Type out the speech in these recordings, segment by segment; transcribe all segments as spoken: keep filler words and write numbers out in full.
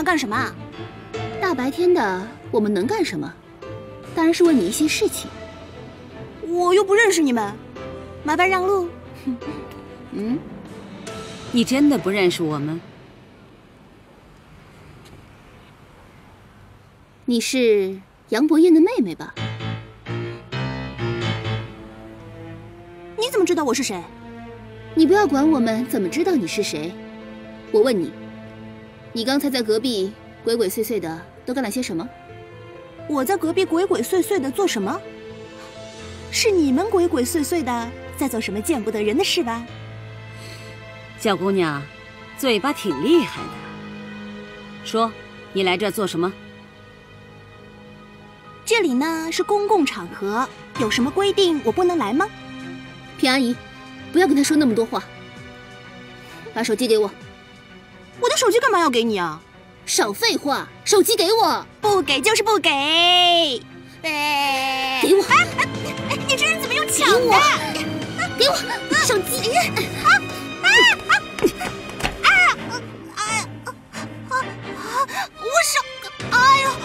干什么啊？ 大白天的，我们能干什么？当然是问你一些事情。 我又不认识你们，麻烦让路。 嗯， 你真的不认识我们？ 你是杨伯彦的妹妹吧？ 你怎么知道我是谁？ 你不要管我们怎么知道你是谁。我问你，你刚才在隔壁鬼鬼祟祟的都干了些什么？ 我在隔壁鬼鬼祟祟的做什么？是你们鬼鬼祟祟的在做什么见不得人的事吧？ 小姑娘，嘴巴挺厉害的。说，你来这做什么？ 这里呢是公共场合，有什么规定我不能来吗？ 平阿姨，不要跟他说那么多话。把手机给我。 我的手机干嘛要给你啊？ 少废话，手机给我。 不给就是不给。 哎，给我！ 哎哎，你这人怎么用抢的？ 给我手机！ 啊啊啊啊啊啊！我手，哎呀！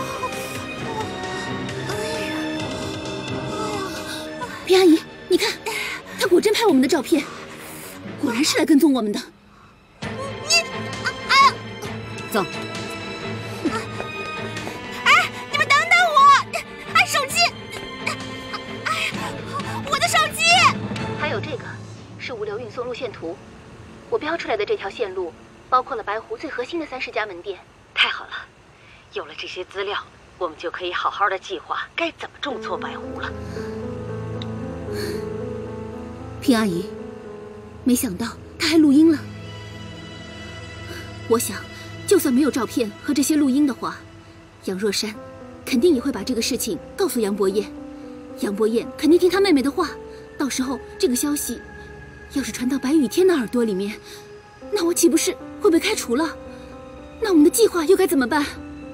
平阿姨，你看，他果真拍我们的照片，果然是来跟踪我们的。 你，哎呀！ 走。 哎，你们等等我！哎，手机！哎呀，我的手机！ 还有这个是物流运送路线图，我标出来的这条线路包括了白湖最核心的三十家门店。 太好了，有了这些资料，我们就可以好好的计划该怎么重挫白湖了。 平阿姨，没想到他还录音了。我想，就算没有照片和这些录音的话，杨若山肯定也会把这个事情告诉杨伯彦。杨伯彦肯定听他妹妹的话，到时候这个消息要是传到白雨天的耳朵里面，那我岂不是会被开除了？那我们的计划又该怎么办？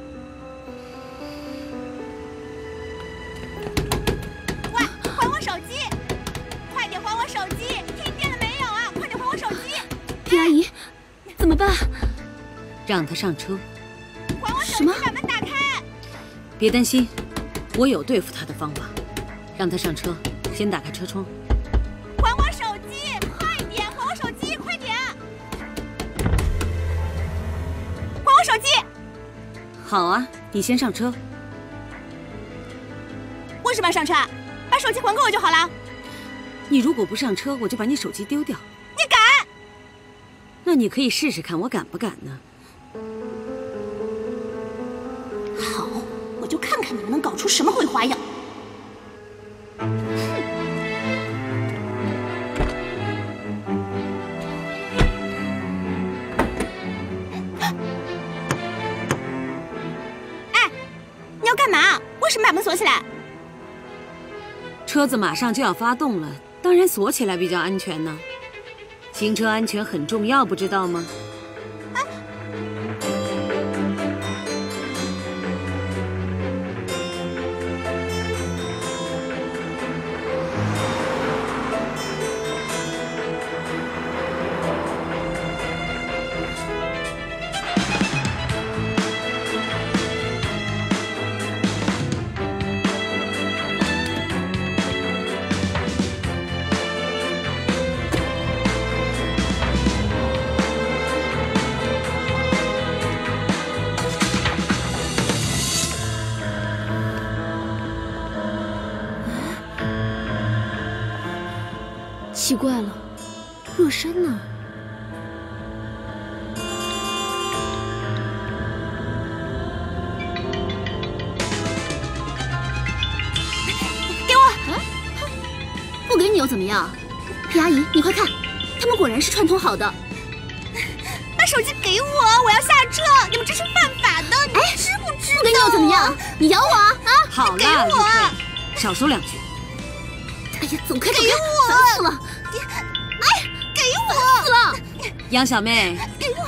喂，还我手机！快点还我手机！停电了没有啊？快点还我手机！ 平阿姨，怎么办？ 让他上车。 还我手机，把门打开！ 别担心，我有对付他的方法。让他上车，先打开车窗。 还我手机！快点！还我手机！快点！还我手机！ 好啊，你先上车。 为什么要上车？把手机还给我就好了。 你如果不上车，我就把你手机丢掉。 你敢？ 那你可以试试看，我敢不敢呢？ 好，我就看看你们能搞出什么鬼花样。哎，你要干嘛？为什么把门锁起来？ 车子马上就要发动了，当然锁起来比较安全呢。行车安全很重要，不知道吗？ 啊！ 奇怪了，若山呢？ 给我！ 啊！不给你又怎么样？皮阿姨，你快看，他们果然是串通好的。 把手机给我，我要下车！你们这是犯法的，你知不知道？ 不给你又怎么样？你咬我啊！啊！ 好了， 给我， 少说两句。 哎呀，走开！ 给我！ 烦死了！ 哎，给我！ 死了！ 杨小妹， 给我！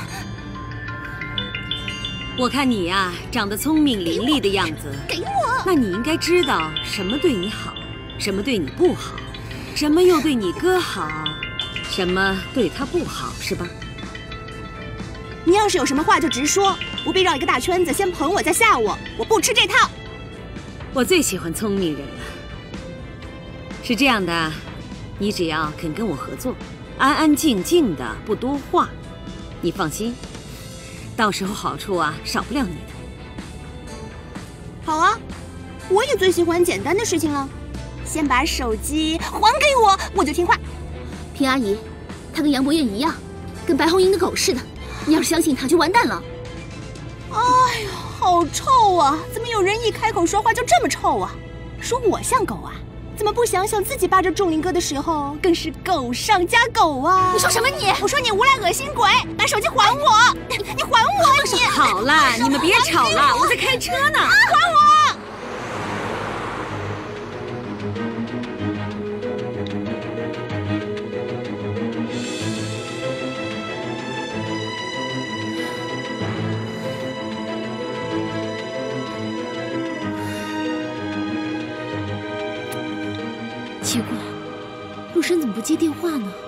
我看你呀、啊，长得聪明伶俐的样子， 给我！ 那你应该知道什么对你好，什么对你不好，什么又对你哥好，什么对他不好，是吧？ 你要是有什么话就直说，不必绕一个大圈子，先捧我再吓我，我不吃这套。 我最喜欢聪明人了。是这样的，你只要肯跟我合作，安安静静的，不多话，你放心，到时候好处啊少不了你的。 好啊，我也最喜欢简单的事情了。先把手机还给我，我就听话。 平阿姨，她跟杨博彦一样，跟白红英的狗似的。你要是相信她，就完蛋了。 哎呦，好臭啊！怎么有人一开口说话就这么臭啊？说我像狗啊？怎么不想想自己扒着仲林哥的时候，更是狗上加狗啊！ 你说什么你？ 我说你无赖恶心鬼，把手机还我！你你还我！你好了，你们别吵了，我在开车呢。 还我！ 奇怪，陆深怎么不接电话呢？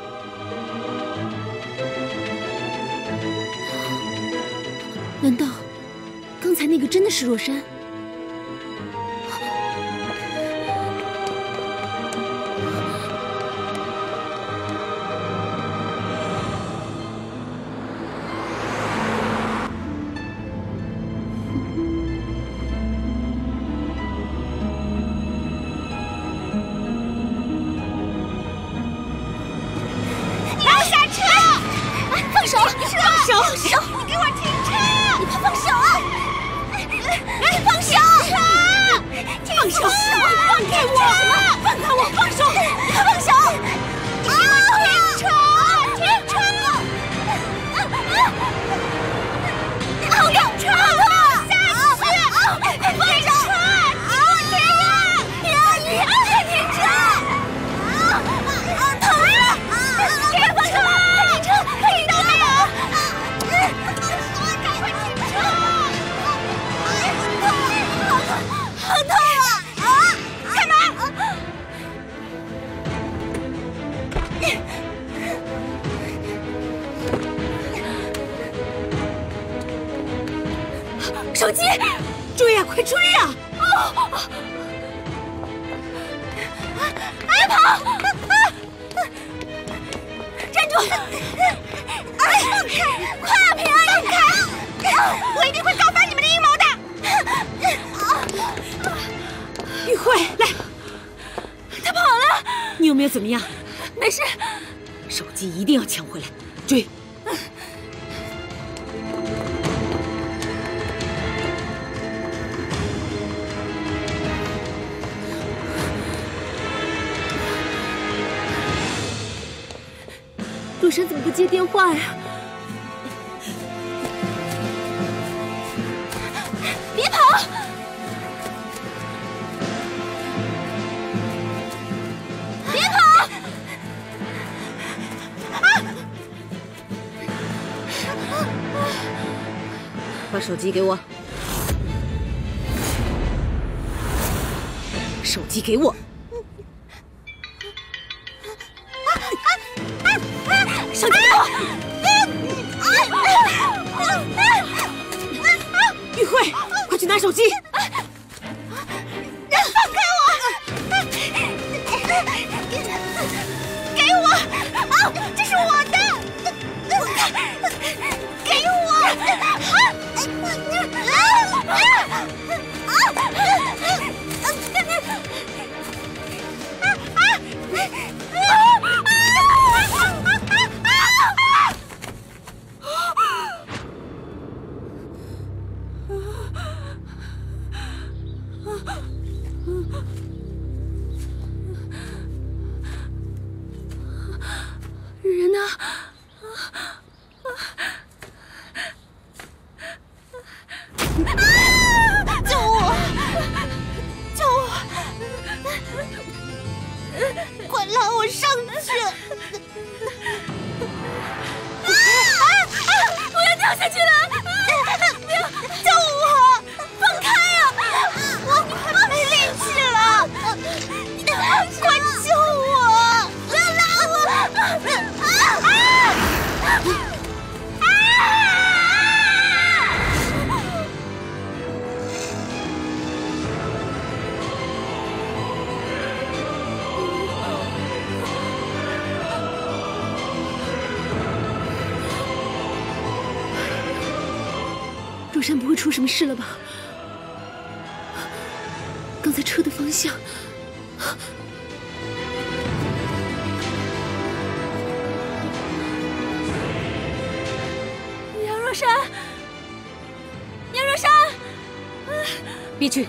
难道刚才那个真的是若山？ 手机，追呀，快追呀！ 别跑！站住！放开！快啊，平安，放开！我一定会告发你们的阴谋的！ 玉慧，来， 他跑了。 你有没有怎么样？ 没事。 手机一定要抢回来，追！ 陆深怎么不接电话呀？别跑！别跑！ 啊！把手机给我！手机给我！ 手机给我！ 玉慧，快去拿手机！ 放开我！给我！啊，这是我的！给我！ 人呢？ 救我！救我！快拉我上去！ 我要掉下去了！ 救我！放开啊！我没力气了！快救我！不要拉我！啊！啊！ 山不会出什么事了吧？刚才车的方向。 杨若山，杨若山， 别去！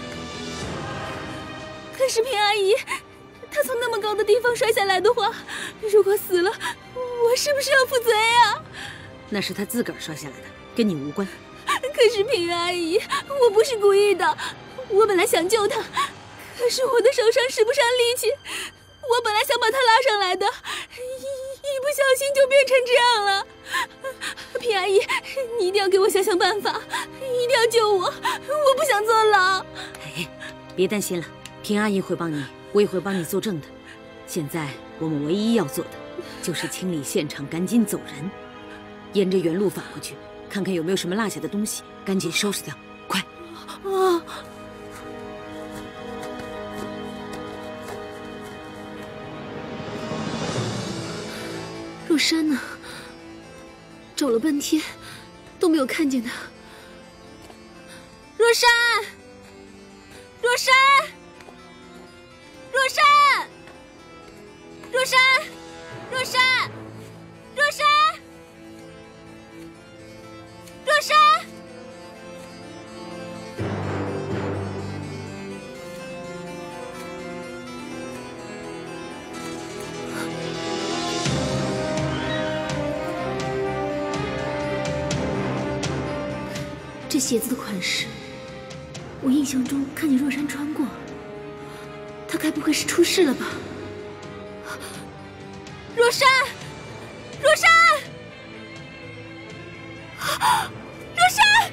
可是平阿姨，她从那么高的地方摔下来的话，如果死了，我是不是要负责呀？ 那是她自个儿摔下来的，跟你无关。 可是平阿姨，我不是故意的，我本来想救她，可是我的手上使不上力气。 我本来想把他拉上来的，一一不小心就变成这样了。平阿姨，你一定要给我想想办法，一定要救我，我不想坐牢。 哎，别担心了，平阿姨会帮你，我也会帮你作证的。现在我们唯一要做的，就是清理现场，赶紧走人，沿着原路返回去，看看有没有什么落下的东西，赶紧收拾掉，快！ 啊！ 若山呢？找了半天都没有看见他。若山，若山，若山，若山，若山，若山，若山。 这鞋子的款式，我印象中看见若山穿过。他该不会是出事了吧？若山，若山，若山！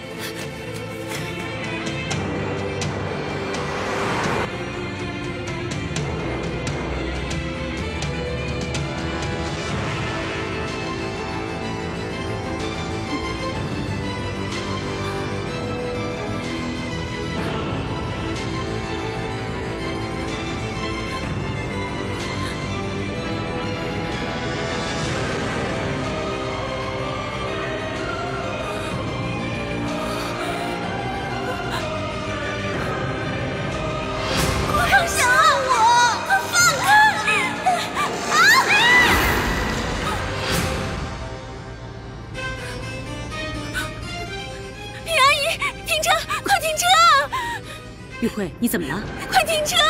玉慧，你怎么了？ 快停车！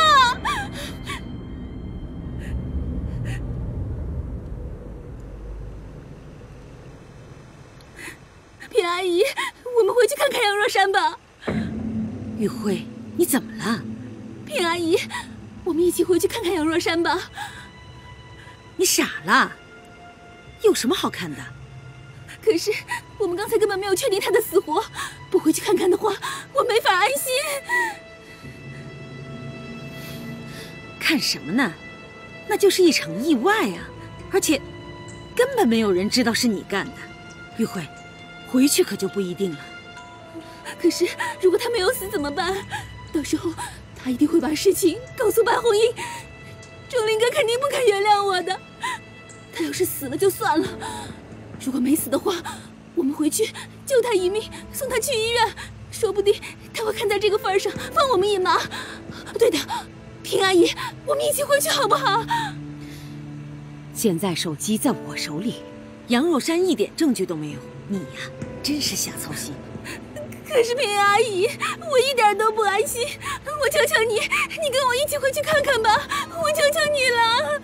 平阿姨，我们回去看看杨若山吧。 玉慧，你怎么了？ 平阿姨，我们一起回去看看杨若山吧。 你傻了？有什么好看的？ 可是我们刚才根本没有确定他的死活，不回去看看的话，我没法安心。 看什么呢？那就是一场意外啊！而且根本没有人知道是你干的。玉慧，回去可就不一定了。 可是如果他没有死怎么办？到时候他一定会把事情告诉白红英，钟林哥肯定不肯原谅我的。他要是死了就算了，如果没死的话，我们回去救他一命，送他去医院，说不定他会看在这个份上放我们一马。对的。 平阿姨，我们一起回去好不好？ 现在手机在我手里，杨若山一点证据都没有，你呀，真是瞎操心。 可是平阿姨，我一点都不安心，我求求你，你跟我一起回去看看吧，我求求你了。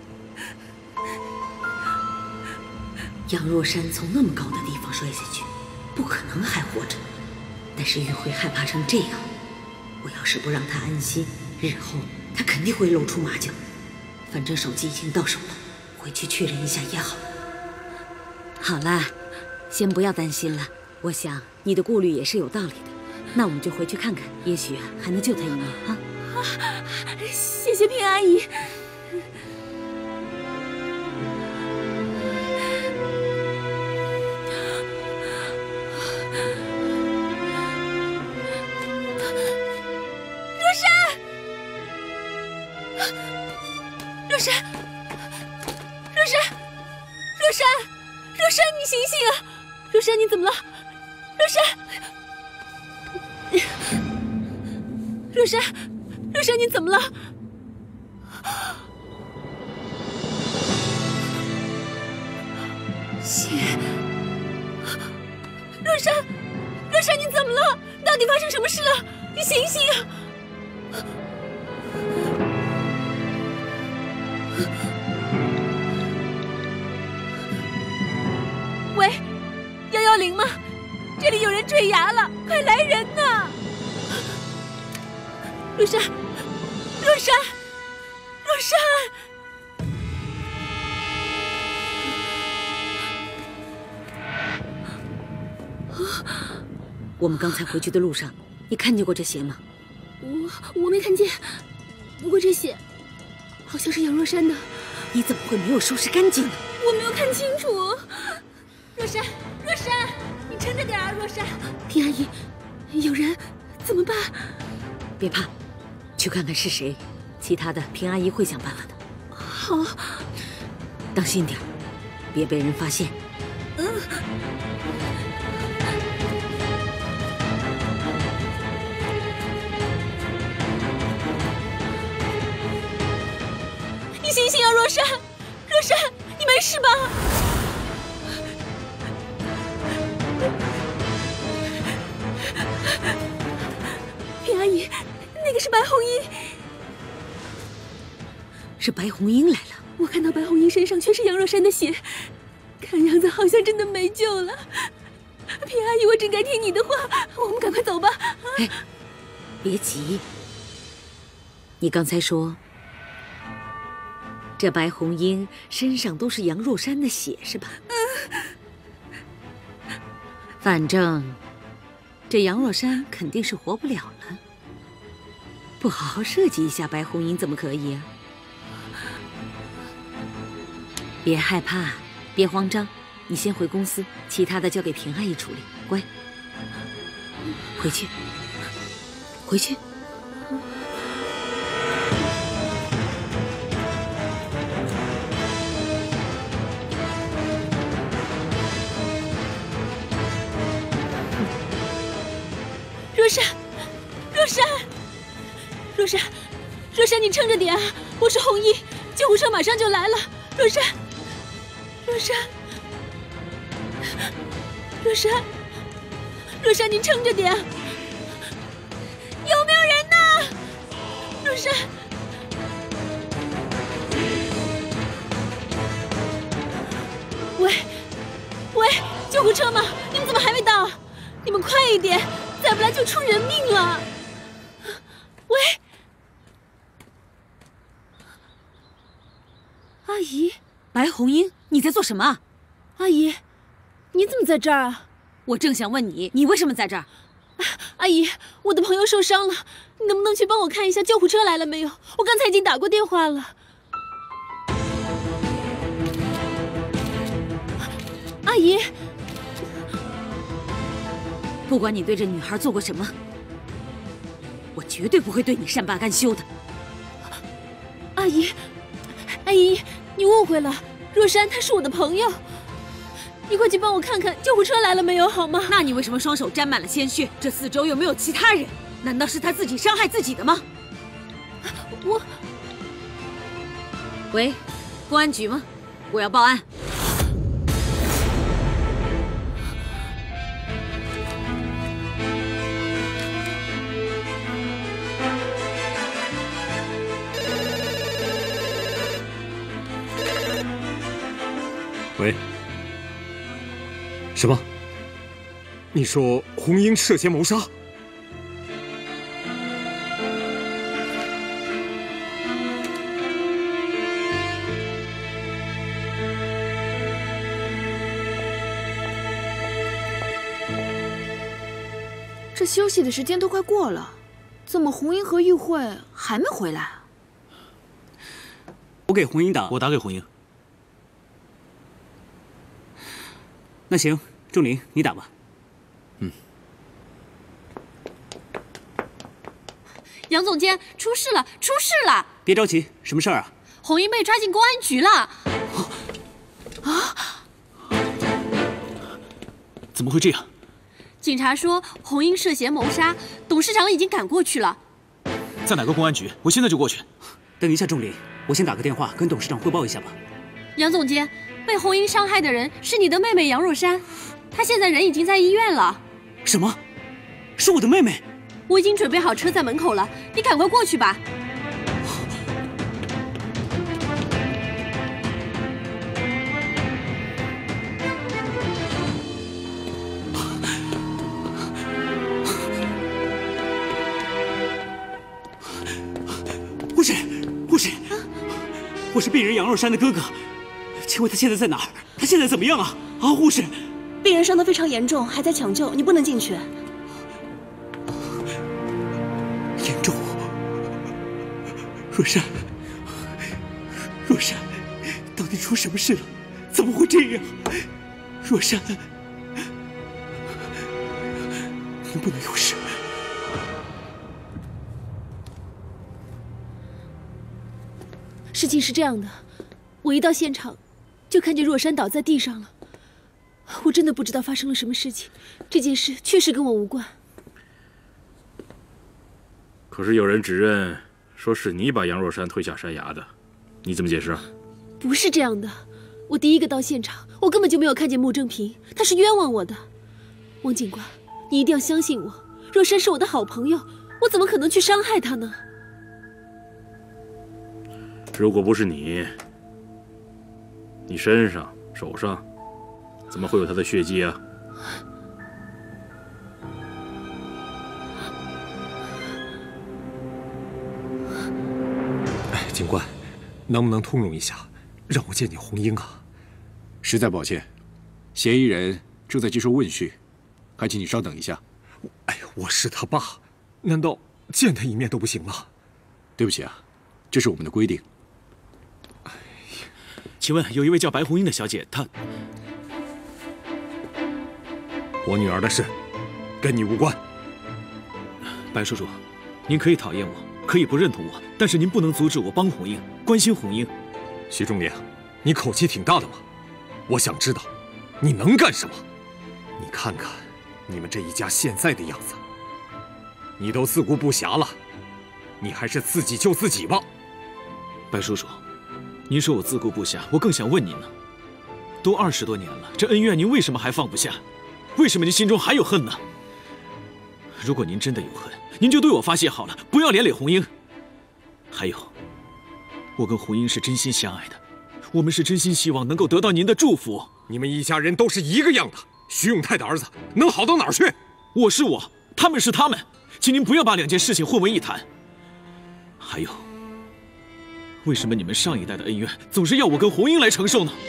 杨若山从那么高的地方摔下去，不可能还活着，但是玉慧害怕成这样，我要是不让她安心。 日后他肯定会露出马脚，反正手机已经到手了，回去确认一下也好。好啦，先不要担心了，我想你的顾虑也是有道理的。那我们就回去看看，也许啊还能救他一命啊！ 啊，谢谢平阿姨。若山，若山，若山，若山，你醒醒啊！若山，你怎么了？ 若山，若山，若山，你怎么了？血！若山，若山，你怎么了？到底发生什么事了？你醒醒啊！喂，幺幺零吗？这里有人坠崖了，快来人呐！若山，若山，若山！ 我们刚才回去的路上，你看见过这鞋吗？ 我我没看见，不过这血好像是杨若山的。 你怎么会没有收拾干净呢？ 我没有看清楚。若山，若山，你撑着点啊，若山。平阿姨，有人怎么办？ 别怕，去看看是谁，其他的平阿姨会想办法的。 好， 当心点，别被人发现。 嗯。你醒醒啊，若山，若山，你没事吧？平阿姨，那个是白红英， 是白红英来了。 我看到白红英身上全是杨若山的血，看样子好像真的没救了。平阿姨，我真该听你的话，我们赶快走吧。 哎，别急，你刚才说这白红英身上都是杨若山的血是吧？嗯。反正这杨若山肯定是活不了了，不好好设计一下白红英怎么可以啊？别害怕，别慌张，你先回公司，其他的交给平阿姨处理。乖，回去，回去。 若山，若山，若山，若山，你撑着点啊！我是红衣，救护车马上就来了。若山，若山，若山，若山，你撑着点！有没有人呢？若山，喂，喂，救护车吗？你们怎么还没到？你们快一点！再不来就出人命了！喂，阿姨， 白红英，你在做什么？ 阿姨，你怎么在这儿啊？ 我正想问你，你为什么在这儿？ 阿姨，我的朋友受伤了，你能不能去帮我看一下救护车来了没有？我刚才已经打过电话了。阿姨。 不管你对这女孩做过什么，我绝对不会对你善罢甘休的。 阿姨，阿姨，你误会了，若山她是我的朋友，你快去帮我看看救护车来了没有，好吗？ 那你为什么双手沾满了鲜血？这四周有没有其他人？难道是她自己伤害自己的吗？ 我…… 喂，公安局吗？我要报案。 喂，什么？你说红英涉嫌谋杀？ 这休息的时间都快过了，怎么红英和玉慧还没回来？ 我给红英打， 我打给红英。 那行，仲林，你打吧。 嗯。 杨总监，出事了，出事了！ 别着急，什么事儿啊？ 红英被抓进公安局了。 啊？怎么会这样？ 警察说红英涉嫌谋杀，董事长已经赶过去了。 在哪个公安局？我现在就过去。 等一下，仲林，我先打个电话跟董事长汇报一下吧。 杨总监，被红英伤害的人是你的妹妹杨若珊，她现在人已经在医院了。 什么？是我的妹妹？ 我已经准备好车在门口了，你赶快过去吧。 护士，护士，我是病人杨若珊的哥哥，请问他现在在哪儿？他现在怎么样啊？啊，护士， 病人伤得非常严重，还在抢救，你不能进去。 严重？若珊，若珊，到底出什么事了？怎么会这样？若珊，你不能有事。 事情是这样的，我一到现场，就看见若珊倒在地上了。我真的不知道发生了什么事情，这件事确实跟我无关。 可是有人指认说是你把杨若珊推下山崖的，你怎么解释？ 不是这样的，我第一个到现场，我根本就没有看见穆正平，他是冤枉我的。汪警官，你一定要相信我，若珊是我的好朋友，我怎么可能去伤害她呢？ 如果不是你，你身上、手上怎么会有她的血迹啊？ 哎，警官，能不能通融一下，让我见见红英啊？ 实在抱歉，嫌疑人正在接受问讯，还请你稍等一下。 哎呀，我是他爸，难道见他一面都不行吗？ 对不起啊，这是我们的规定。 请问有一位叫白红英的小姐，她…… 我女儿的事，跟你无关。 白叔叔，您可以讨厌我，可以不认同我，但是您不能阻止我帮红英，关心红英。 徐仲林，你口气挺大的嘛！我想知道，你能干什么？你看看你们这一家现在的样子，你都自顾不暇了，你还是自己救自己吧。 白叔叔，您说我自顾不暇，我更想问您呢。都二十多年了，这恩怨您为什么还放不下？为什么您心中还有恨呢？如果您真的有恨，您就对我发泄好了，不要连累红英。还有，我跟红英是真心相爱的，我们是真心希望能够得到您的祝福。 你们一家人都是一个样的，徐永泰的儿子能好到哪儿去？ 我是我，他们是他们，请您不要把两件事情混为一谈。还有，为什么你们上一代的恩怨总是要我跟红英来承受呢？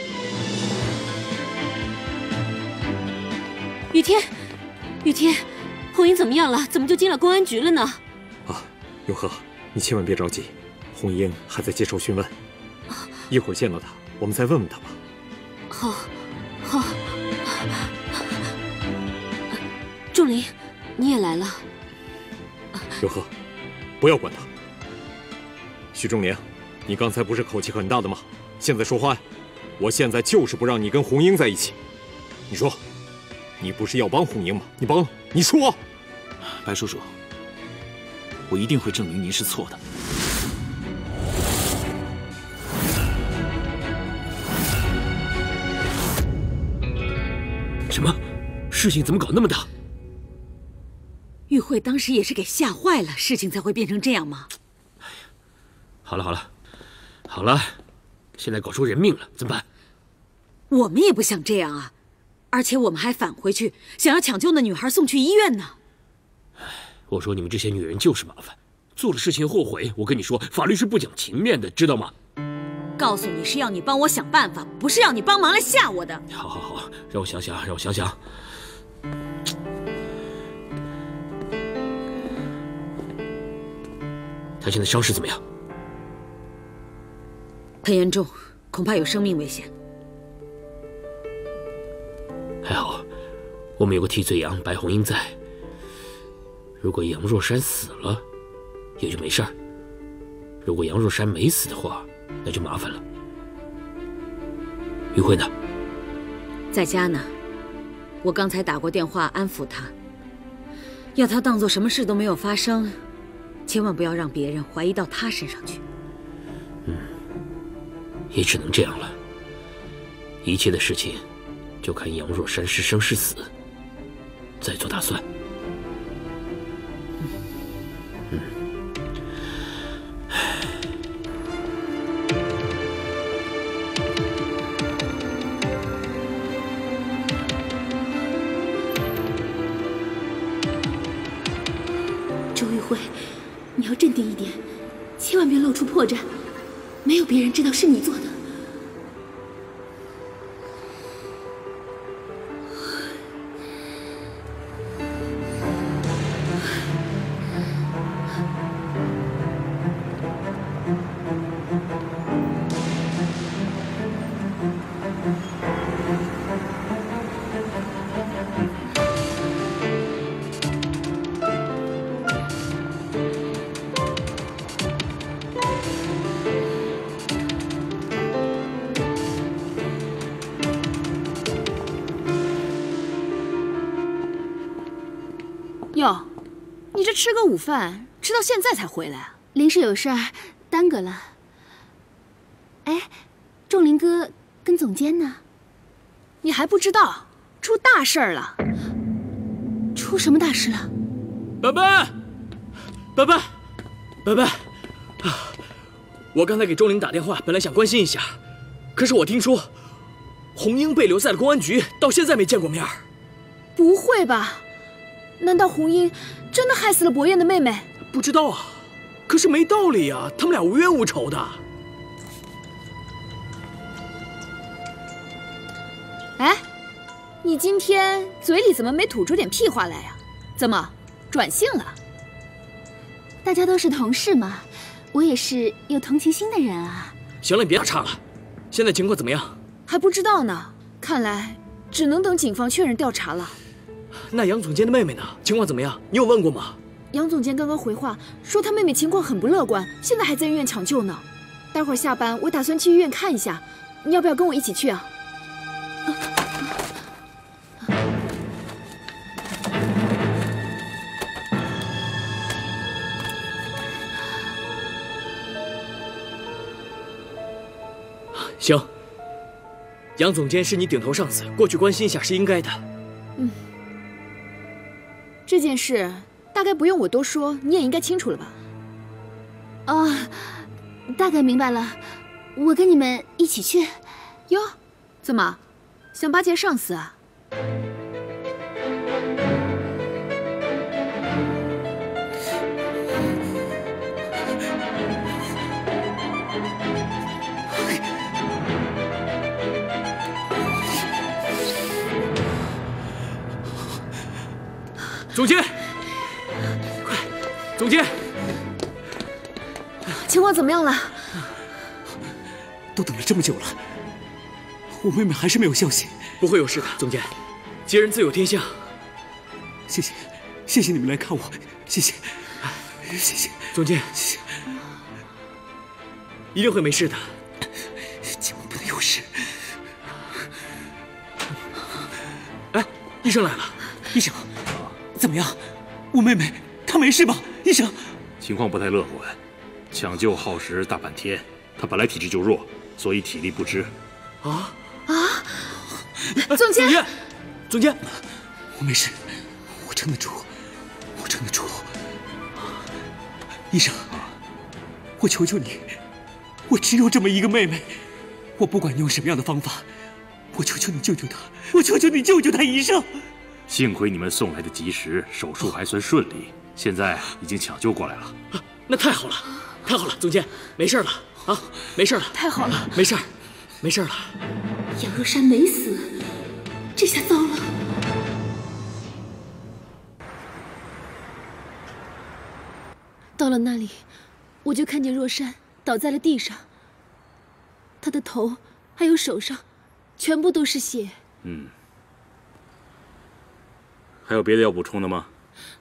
雨天，雨天，红英怎么样了？怎么就进了公安局了呢？ 啊，永和，你千万别着急，红英还在接受讯问，一会儿见到她，我们再问问她吧。 好，好。仲林，你也来了。 永和，不要管他。徐仲林，你刚才不是口气很大的吗？现在说话呀！我现在就是不让你跟红英在一起。你说，你不是要帮红英吗？你帮，你说。 白叔叔，我一定会证明您是错的。 什么？事情怎么搞那么大？ 玉慧当时也是给吓坏了，事情才会变成这样吗？ 哎呀，好了好了，好了，现在搞出人命了，怎么办？ 我们也不想这样啊，而且我们还返回去，想要抢救那女孩送去医院呢。 哎，我说你们这些女人就是麻烦，做了事情后悔。我跟你说，法律是不讲情面的，知道吗？ 告诉你是要你帮我想办法，不是要你帮忙来吓我的。 好好好，让我想想，让我想想。他现在伤势怎么样？ 很严重，恐怕有生命危险。 还好，我们有个替罪羊白红英在。如果杨若珊死了，也就没事儿；如果杨若珊没死的话，那就麻烦了。玉慧呢？ 在家呢。我刚才打过电话安抚她， 要他当做什么事都没有发生，千万不要让别人怀疑到他身上去。 嗯，也只能这样了。一切的事情，就看杨若山是生是死，再做打算。嗯。 周玉慧，你要镇定一点，千万别露出破绽，没有别人知道是你做的。 哟，你这吃个午饭，吃到现在才回来啊？ 临时有事儿，耽搁了。哎，仲林哥跟总监呢？ 你还不知道，出大事儿了！ 出什么大事了？ 本本，本本，本本，啊！我刚才给钟灵打电话，本来想关心一下，可是我听说红英被留在了公安局，到现在没见过面。 不会吧？ 难道红英真的害死了伯彦的妹妹？ 不知道啊，可是没道理啊，他们俩无冤无仇的。 哎，你今天嘴里怎么没吐出点屁话来呀？怎么转性了？ 大家都是同事嘛，我也是有同情心的人啊。 行了，你别打岔了。现在情况怎么样？ 还不知道呢，看来只能等警方确认调查了。 那杨总监的妹妹呢？情况怎么样？你有问过吗？ 杨总监刚刚回话说，他妹妹情况很不乐观，现在还在医院抢救呢。待会儿下班，我打算去医院看一下，你要不要跟我一起去啊？ 行。杨总监是你顶头上司，过去关心一下是应该的。 嗯。 这件事大概不用我多说，你也应该清楚了吧？ 哦，大概明白了。我跟你们一起去。 哟，怎么想巴结上司啊？ 总监，快，总监， 情况怎么样了？ 都等了这么久了，我妹妹还是没有消息。不会有事的，总监，劫人自有天相。谢谢，谢谢你们来看我，谢谢，谢谢，总监，谢谢，一定会没事的，千万不能有事。哎，医生来了，医生。 怎么样？我妹妹她没事吧？医生， 情况不太乐观，抢救耗时大半天。她本来体质就弱，所以体力不支。 啊啊！总监， 总监，总监，我没事，我撑得住，我撑得住。医生，我求求你，我只有这么一个妹妹，我不管你用什么样的方法，我求求你救救她，我求求你救救她，医生。 幸亏你们送来的及时，手术还算顺利，现在已经抢救过来了。 啊，那太好了，太好了，总监，没事了啊，没事了， 太好了， 没事，没事了。 杨若山没死，这下糟了。到了那里，我就看见若山倒在了地上，他的头还有手上，全部都是血。 嗯。 还有别的要补充的吗？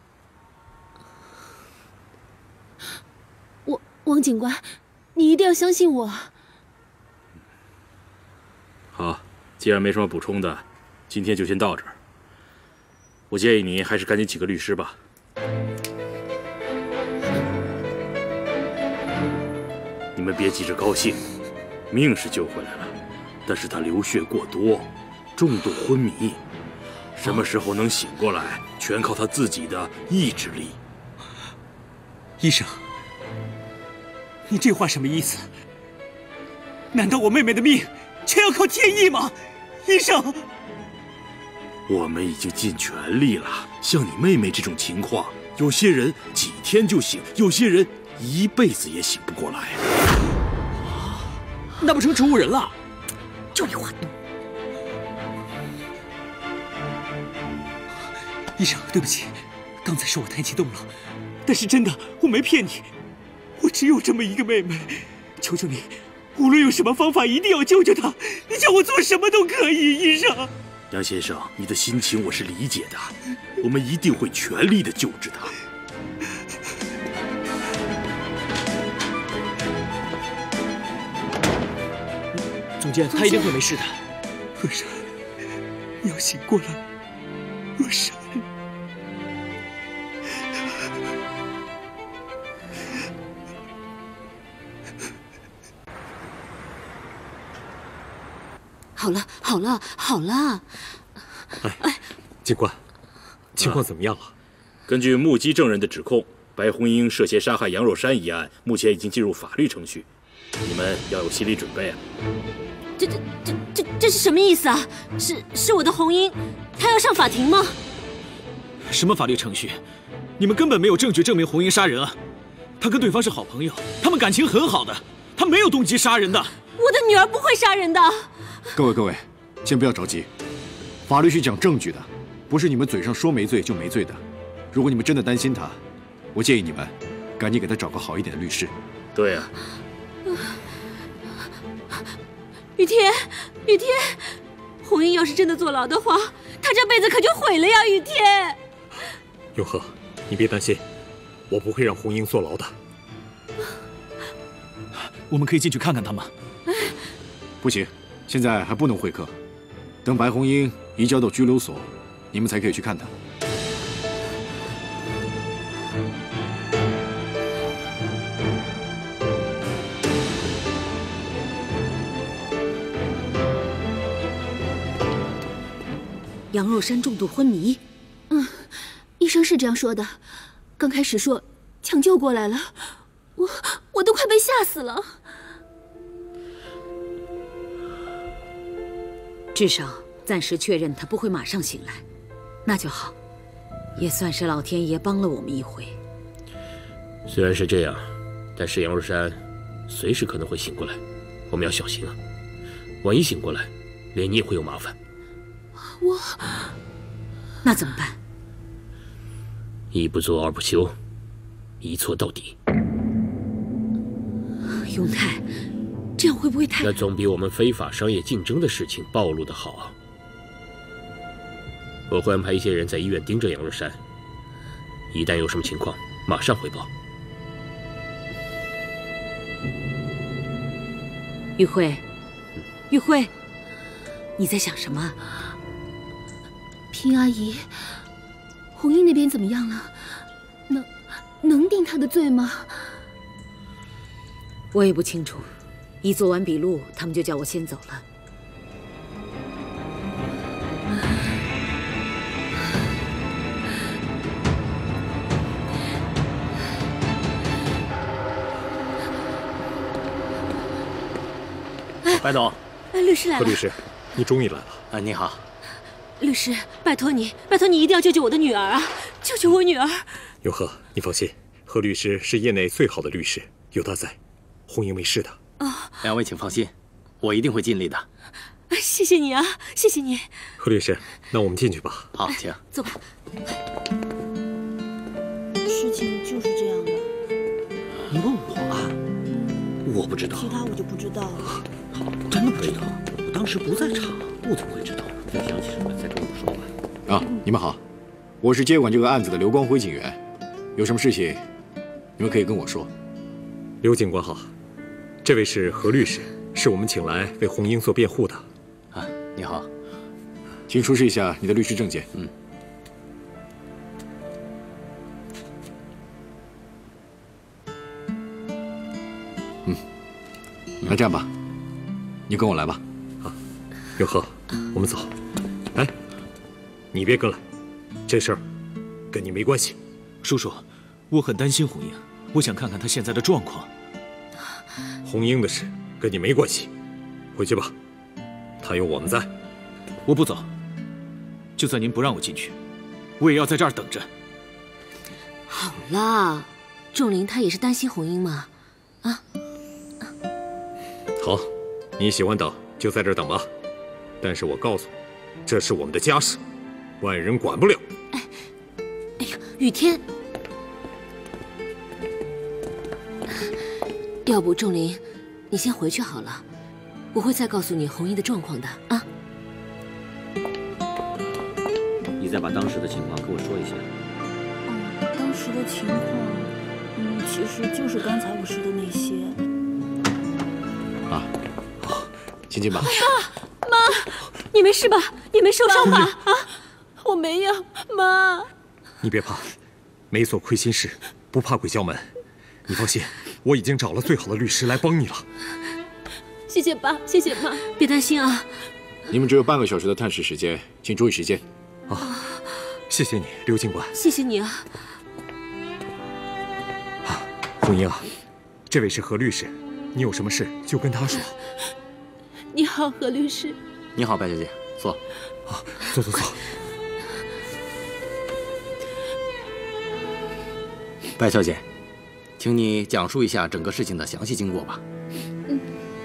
王王警官，你一定要相信我。 好，既然没什么补充的，今天就先到这儿。我建议你还是赶紧请个律师吧。 你们别急着高兴，命是救回来了，但是他流血过多，重度昏迷，什么时候能醒过来，全靠他自己的意志力。 医生，你这话什么意思？难道我妹妹的命全要靠天意吗？医生， 我们已经尽全力了。像你妹妹这种情况，有些人几天就醒，有些人一辈子也醒不过来。 那不成植物人了？ 就你话。 医生，对不起，刚才是我太激动了，但是真的，我没骗你，我只有这么一个妹妹，求求你，无论用什么方法，一定要救救她，你叫我做什么都可以，医生。 杨先生，你的心情我是理解的，我们一定会全力的救治她。 总监，他一定会没事的。 若山，你要醒过来，若山。 好了，好了，好了。 哎，警官，情况怎么样了？ 根据目击证人的指控，白红英涉嫌杀害杨若山一案，目前已经进入法律程序，你们要有心理准备啊！ 这这这这这是什么意思啊？是是我的红英，她要上法庭吗？ 什么法律程序？你们根本没有证据证明红英杀人啊！她跟对方是好朋友，他们感情很好的，她没有动机杀人的。 我的女儿不会杀人的。 各位各位，先不要着急，法律是讲证据的，不是你们嘴上说没罪就没罪的。如果你们真的担心他，我建议你们赶紧给他找个好一点的律师。 对啊。 雨天，雨天，红英要是真的坐牢的话，她这辈子可就毁了呀！雨天， 永和，你别担心，我不会让红英坐牢的。 我们可以进去看看他吗？ 不行，现在还不能会客，等白红英移交到拘留所，你们才可以去看她。 杨若山重度昏迷。 嗯，医生是这样说的。刚开始说抢救过来了，我我都快被吓死了。 至少暂时确认他不会马上醒来，那就好，也算是老天爷帮了我们一回。 虽然是这样，但是杨若山随时可能会醒过来，我们要小心啊！万一醒过来，连你也会有麻烦。 我， 那怎么办？ 一不做二不休，一错到底。 永泰，这样会不会太…… 那总比我们非法商业竞争的事情暴露的好啊！我会安排一些人在医院盯着杨若山，一旦有什么情况，马上汇报。 玉慧，玉慧，你在想什么？ 平阿姨，红英那边怎么样了？能能定她的罪吗？ 我也不清楚，一做完笔录，他们就叫我先走了。 白总， 律师来了。 何律师，你终于来了。 啊，你好。 律师，拜托你，拜托你一定要救救我的女儿啊！救救我女儿！ 永和，你放心，何律师是业内最好的律师，有他在，红英没事的。 哦， 两位请放心，我一定会尽力的。 谢谢你啊，谢谢你。 何律师，那我们进去吧。 好，请走吧。 事情就是这样的。 你问我啊？我不知道。 其他我就不知道了。 好，真的不知道。我当时不在场，我怎么会知道？你想起什么再跟我说吧。 啊，你们好，我是接管这个案子的刘光辉警员，有什么事情，你们可以跟我说。 刘警官好，这位是何律师，是我们请来为红英做辩护的。 啊，你好， 请出示一下你的律师证件。 嗯。 嗯， 那这样吧，你跟我来吧。 啊，永和，我们走。哎，你别跟来，这事儿跟你没关系。 叔叔，我很担心红英，我想看看她现在的状况。 红英的事跟你没关系，回去吧，她有我们在。 我不走，就算您不让我进去，我也要在这儿等着。 好啦，仲林他也是担心红英嘛，啊。 好，你喜欢等就在这儿等吧，但是我告诉你，这是我们的家事，外人管不了。 哎，哎呀，雨天，要不仲林，你先回去好了，我会再告诉你红英的状况的啊。 你再把当时的情况跟我说一下。 嗯，当时的情况，嗯，其实就是刚才我说的那些。 啊，亲亲吧。 妈，妈，你没事吧？你没受伤吧？啊，我没有，妈。 你别怕，没做亏心事，不怕鬼叫门。你放心，我已经找了最好的律师来帮你了。 谢谢爸，谢谢妈，别担心啊。 你们只有半个小时的探视时间，请注意时间。 啊，谢谢你，刘警官。 谢谢你啊。 啊，红英啊，这位是何律师，你有什么事就跟他说。 你好，何律师。 你好，白小姐，坐。 啊，坐坐坐。 白小姐，请你讲述一下整个事情的详细经过吧。 嗯。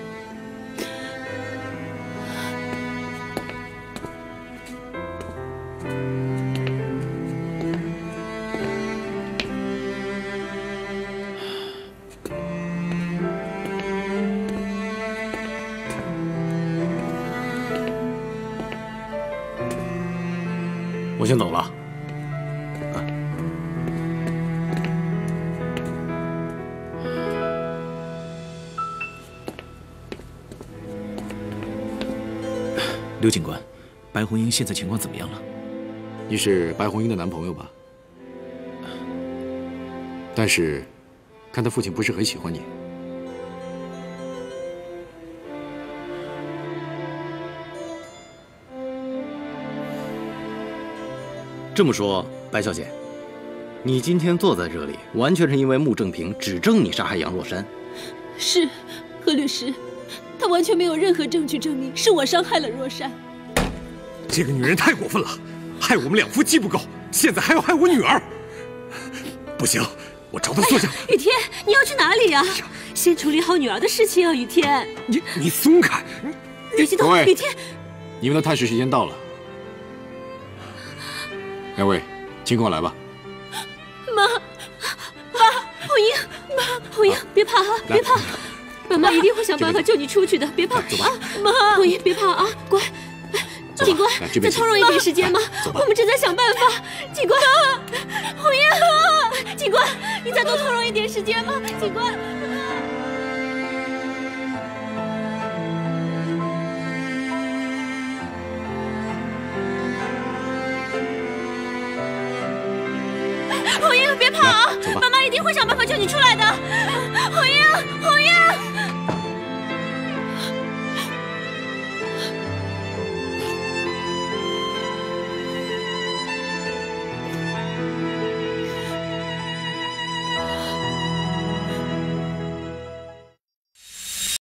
我先走了。 刘警官，白红英现在情况怎么样了？ 你是白红英的男朋友吧？但是，看她父亲不是很喜欢你。 这么说，白小姐，你今天坐在这里，完全是因为穆正平指证你杀害杨若山。 是，何律师，他完全没有任何证据证明是我伤害了若山。 这个女人太过分了，害我们两夫妻不够，现在还要害我女儿。不行，我找她坐下。 雨天，你要去哪里呀？先处理好女儿的事情啊，雨天。 你你松开！ 别激动，雨天。 你们的探视时间到了。两位，请跟我来吧。 妈，妈，红英，妈，红英，别怕啊，别怕，妈妈一定会想办法救你出去的，别怕啊，妈，红英别怕啊，乖。警官，再通融一点时间吗？我们正在想办法。警官，红英，警官，你再多通融一点时间吗？警官。红英，别怕啊！妈妈一定会想办法救你出来的。